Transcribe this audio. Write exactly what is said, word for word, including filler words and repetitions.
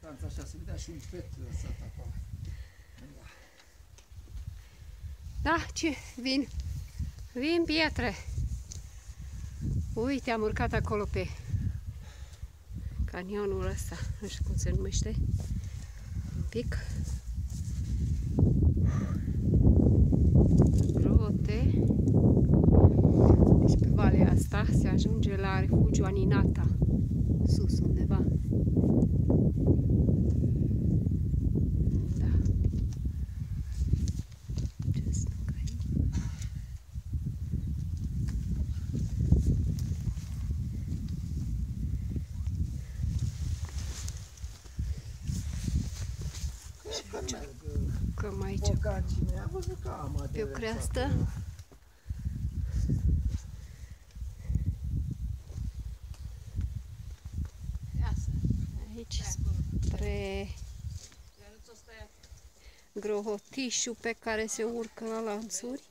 distanță așa, se vedea și un pet lăsat acolo. Da, ce? Vin. Vin pietre. Uite, am urcat acolo pe canionul ăsta, nu știu cum se numește. Un pic. Grote. Deci pe valea asta se ajunge la refugiul Aninata, sus undeva. Da. Ce stâncă aici? Cam aici, pe o creastă. Aici spre grohotișul pe care se urcă la lanțuri.